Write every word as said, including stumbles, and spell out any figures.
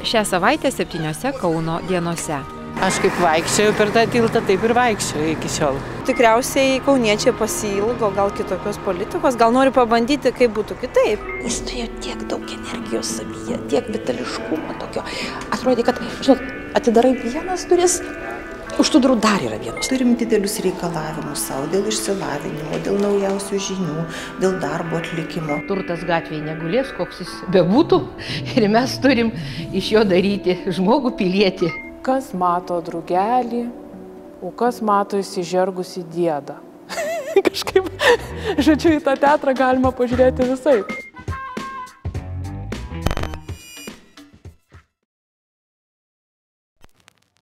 Šią savaitę septyniose Kauno dienose. Aš kaip vaikščiojau per tą tiltą, taip ir vaikščiojau iki šiol. Tikriausiai kauniečiai pasiilgo gal kitokios politikos, gal nori pabandyti, kaip būtų kitaip. Jis turėjo tiek daug energijos savyje, tiek vitališkumo tokio. Atrodė, kad, žinot, atidarai vienas duris, už tų durų dar yra vienas. Turim didelius reikalavimus savo dėl išsilavinimo, dėl naujausių žinių, dėl darbo atlikimo. Turtas gatvėje negulės, koks jis bebūtų, ir mes turim iš jo daryti žmogų pilietį. Kas mato drugelį, o kas mato įsižergusi diedą. Kažkaip, žodžiu, į tą teatrą galima pažiūrėti visaip.